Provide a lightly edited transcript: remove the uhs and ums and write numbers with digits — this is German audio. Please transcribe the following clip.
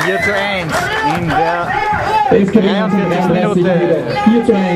4:1 in der Es gewinnt 43. 33 Minute. 4:1.